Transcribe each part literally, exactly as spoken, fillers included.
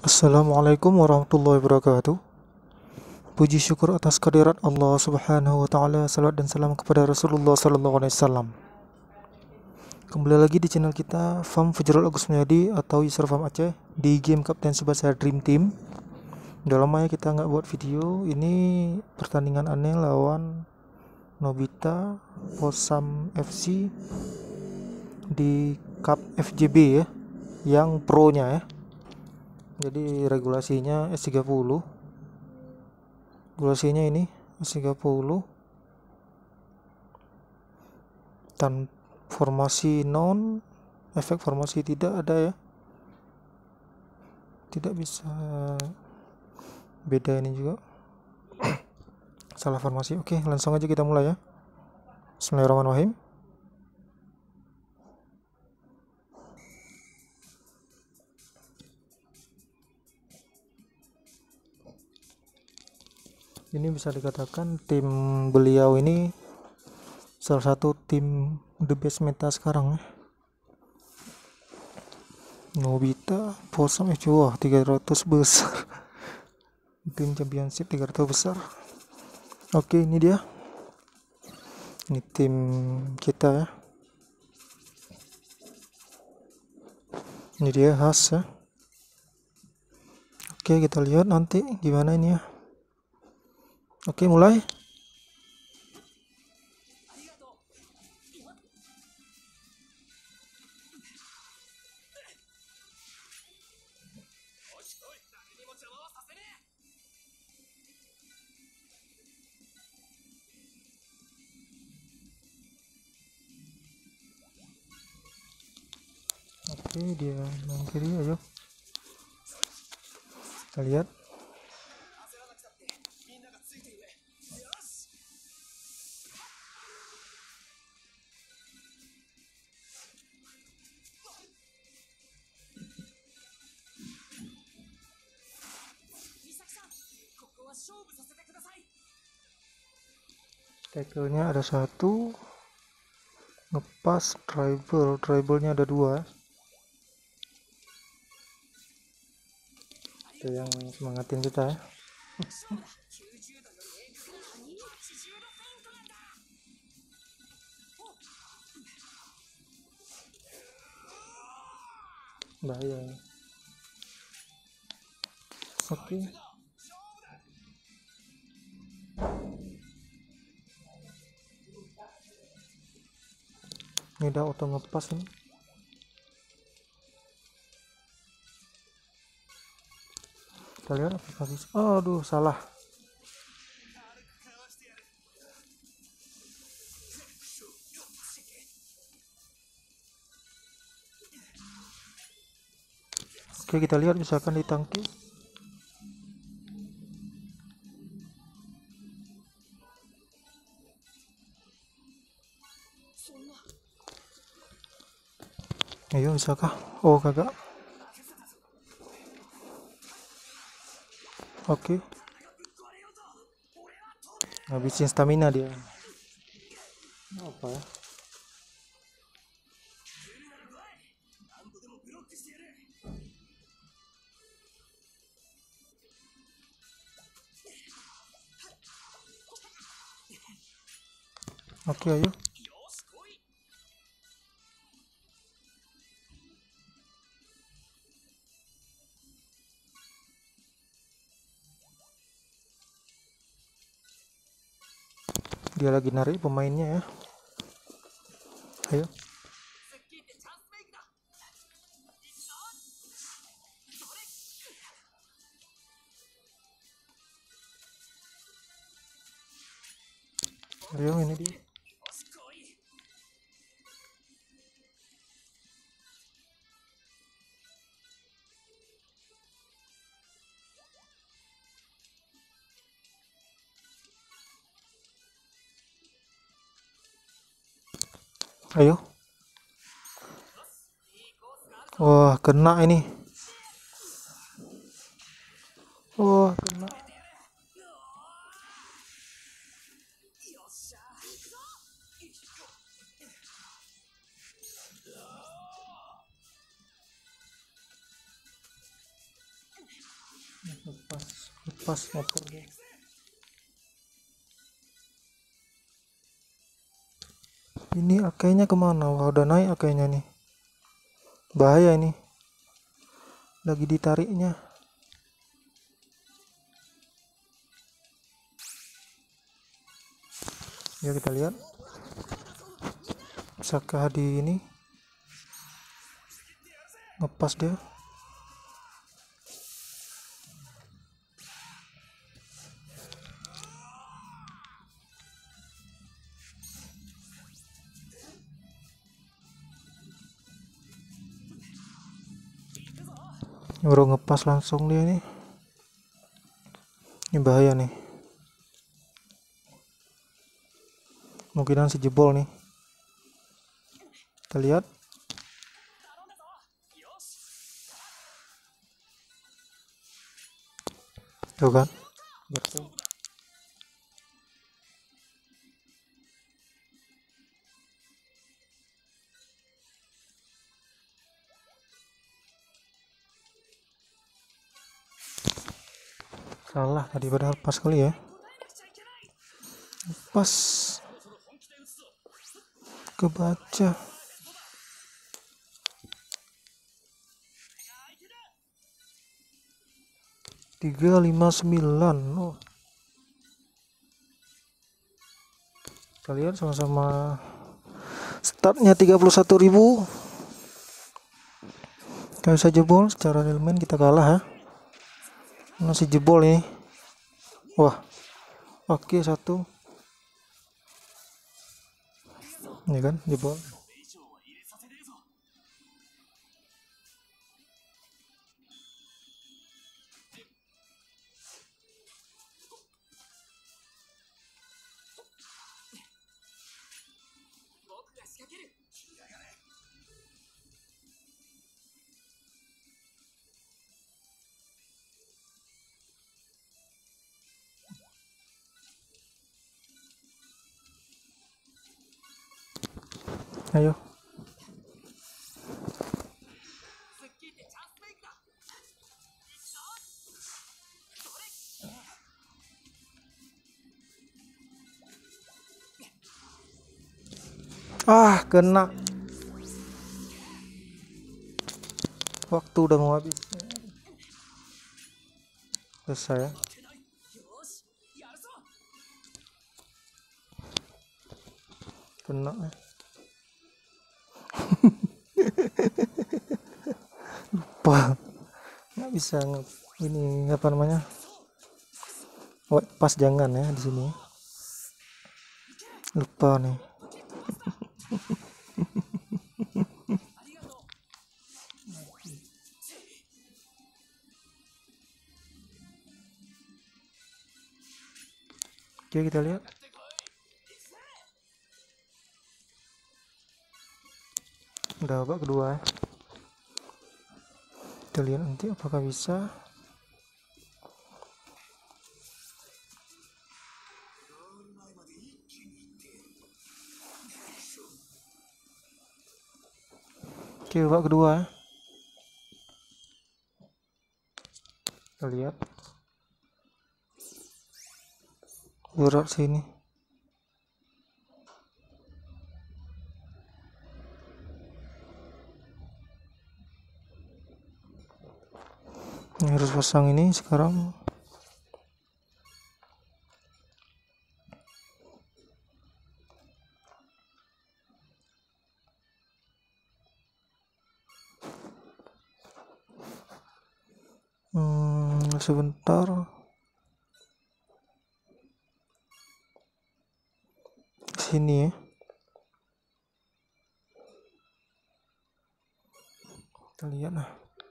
Assalamualaikum warahmatullahi wabarakatuh. Puji syukur atas kehadirat Allah Subhanahu wa taala. Salawat dan salam kepada Rasulullah sallallahu alaihi wasallam. Kembali lagi di channel kita Fam Fajrul Agus Mulyadi atau user Fam Aceh di game Kapten Tsubasa Dream Team. Udah lama ya kita nggak buat video. Ini pertandingan aneh lawan Nobita Posam F C di Cup F J B ya, yang pro-nya ya. Jadi regulasinya S tiga puluh. Regulasinya ini S tiga puluh. Dan formasi non, efek formasi tidak ada ya. Tidak bisa beda ini juga. Salah formasi. Oke, langsung aja kita mulai ya. Bismillahirrahmanirrahim. Ini bisa dikatakan tim beliau ini salah satu tim the best meta sekarang ya. Nobita, Posam, eh wah tiga ratus besar. Tim championship tiga ratus besar. Oke, ini dia. Ini tim kita ya. Ini dia khas ya. Oke, kita lihat nanti gimana ini ya. Oke, mulai. Oke, dia main kiri, ayo. Kita lihat. Tackle-nya ada satu, ngepas, dribble, dribble-nya ada dua. Itu yang semangatin kita ya. Bahaya. Oke. Ini udah auto ngepas ini. Kita lihat apakah bisa. Oh, aduh, salah. Oke, kita lihat misalkan ditangkis. Ayo, bisakah? Oh, kagak. Oke. Habisin stamina dia. Apa ya? Oke, ayo. Dia lagi narik pemainnya ya. Ayo. Ayo, ini dia. Ayo. Wah, kena ini. Wah, kena. lepas lepas motor dia. Ini akainya kemana? Wah, udah naik akainya nih, bahaya ini, lagi ditariknya. Ya, kita lihat apakah di ini ngepas dia. Baru ngepas langsung dia nih, ini bahaya nih, mungkinan si jebol nih. Kita lihat, tuh kan, betul. Salah tadi, padahal pas kali ya, pas kebaca. Tiga lima sembilan. Oh, kita lihat sama-sama startnya tiga puluh satu ribu. Gak bisa jebol, secara elemen kita kalah ya, masih jebol nih. Wah, oke, satu ini kan jebol. Ayo, ah, kena, waktu udah mau habis. Selesai ya. Kena ya. Lupa, nggak bisa nge- ini apa namanya, oh, pas jangan ya di sini, lupa nih. Oke, kita lihat. Udah babak kedua ya. Kita lihat nanti apakah bisa. Oke, babak kedua ya. Kita lihat. Berat sini. Ini harus pasang ini sekarang. Hmm, sebentar. Sini ya. Kita lihat nah.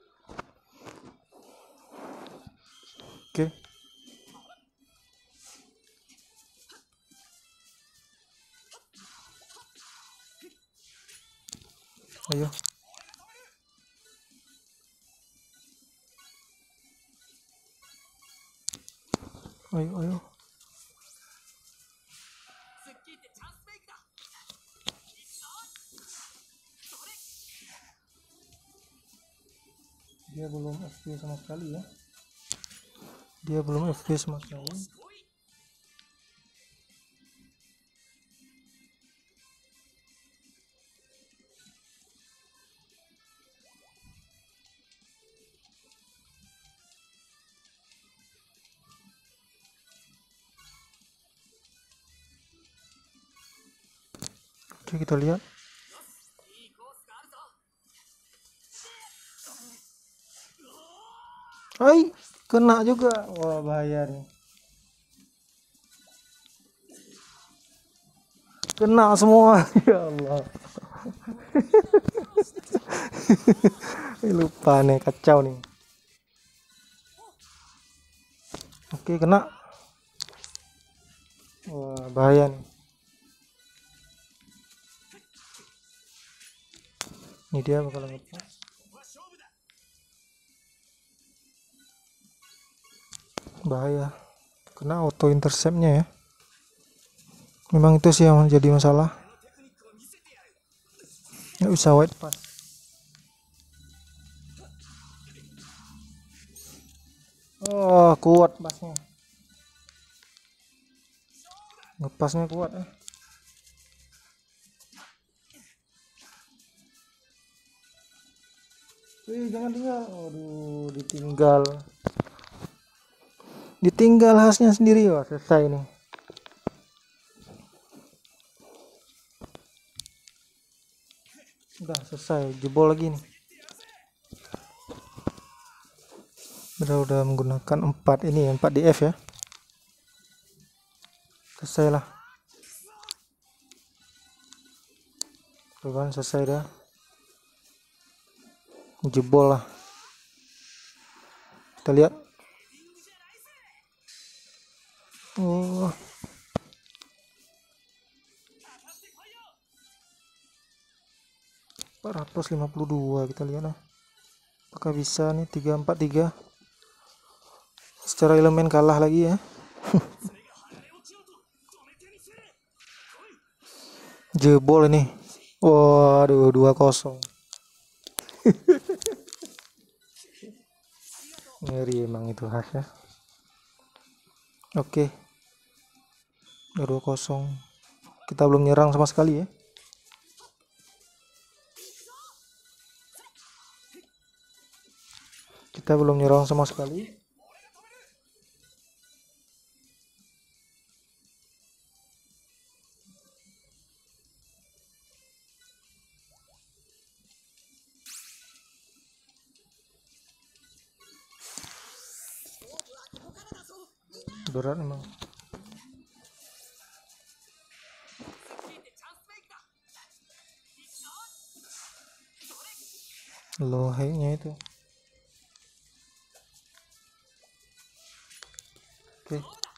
Oke. Ayo. Ayo, ayo. Dia belum aktif sama sekali ya. Dia belum F P sama sekali. Oke, kita lihat. Hai, kena juga. Wah, bahaya nih. Kena semua. Ya Allah. Lupa nih, kacau nih. Oke, kena. Wah, bahaya nih. Ini dia bakal ngepas. Bahaya. Kena auto interceptnya ya. Memang itu sih yang jadi masalah. Nggak bisa white pass. Oh, kuat pasnya. Ngepasnya kuat ya. Wih, jangan tinggal. Aduh, ditinggal. Ditinggal khasnya sendiri. Wah, selesai nih. Udah selesai, jebol lagi nih. Udah udah menggunakan empat ini, empat D F ya. Selesai lah. Tuh kan, selesai dah. Jebol lah. Kita lihat. Oh. empat ratus lima puluh dua, kita lihat lah. Apakah bisa nih tiga empat tiga. Secara elemen kalah lagi ya. Jebol ini. Waduh, dua kosong. Ngeri emang itu khas ya. Oke. dua kosong. Kita belum nyerang sama sekali ya. Kita belum nyerang sama sekali. Berat emang. Low high-nya itu. Oke.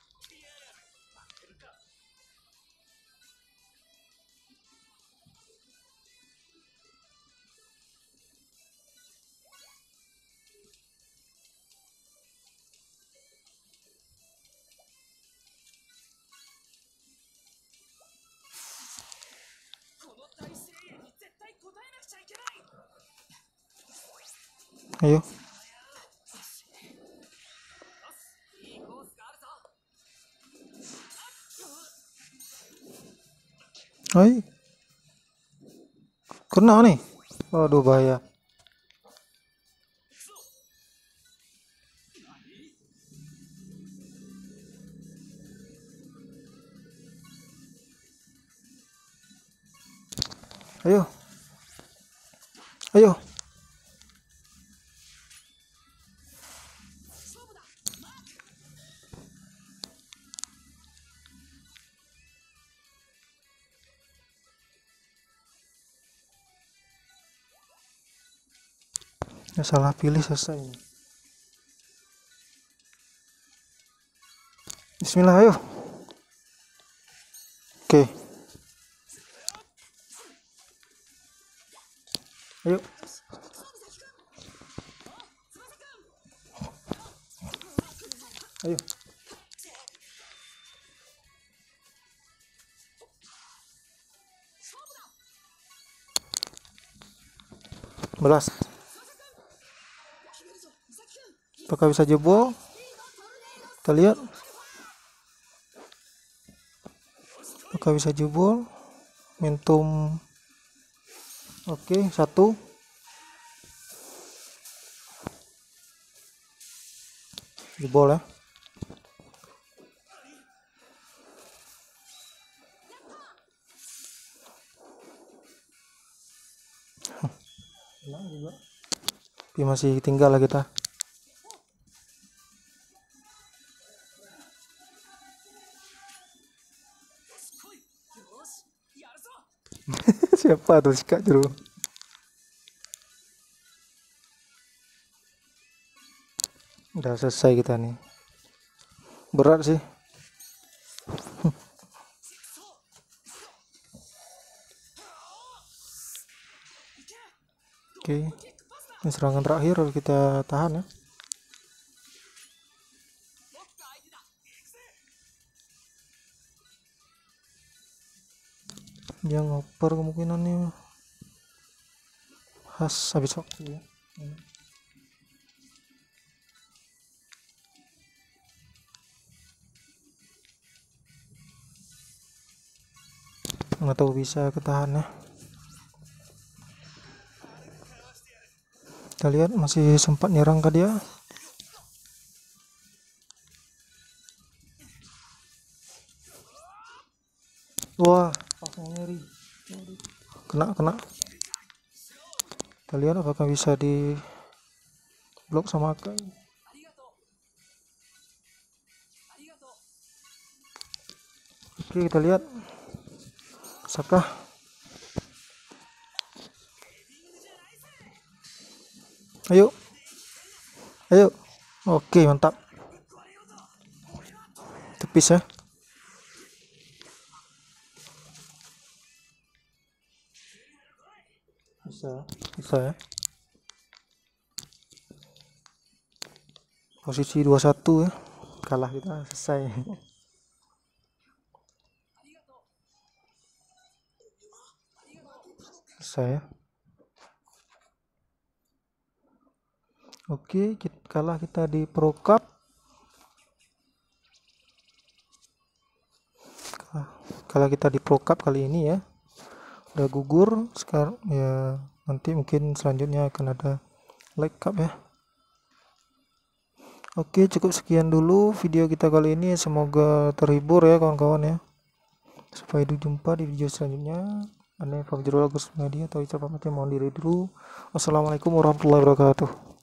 Ayo. Hai. Kena nih. Waduh, bahaya. Ayo. Ayo. Ya, salah pilih selesai. Bismillah, ayo. Oke. Ayo. Ayo. Belas. Apakah bisa jebol? Kita lihat apakah bisa jebol. Momentum oke, satu jebol ya. Tapi masih tinggal lah kita. Siapa tuh si Kak Jero? Udah selesai kita nih. Berat sih. Oke, ini serangan terakhir harus kita tahan ya. Dia ngoper kemungkinannya khas habis waktu ya. Nggak tahu bisa ketahan ya. Kita lihat masih sempat nyerang ke dia. Wah, pasang nyeri. Kena, kena. Kita lihat apakah bisa di blok sama Kai. Oke, kita lihat. Saka. Ayo. Ayo. Oke, mantap. Tepis ya. Bisa, bisa ya. Posisi dua satu ya. Kalah kita, selesai. Selesai ya. Oke, kita kalah kita di Pro Cup. Kalah kita di Pro Cup kali ini ya. Udah gugur sekarang ya, nanti mungkin selanjutnya akan ada League Cup ya. Oke, cukup sekian dulu video kita kali ini, semoga terhibur ya kawan-kawan ya. Sampai jumpa di video selanjutnya. Anda Fajrul Agus Media atau Ica pamit, mohon diri dulu. Wassalamualaikum warahmatullahi wabarakatuh.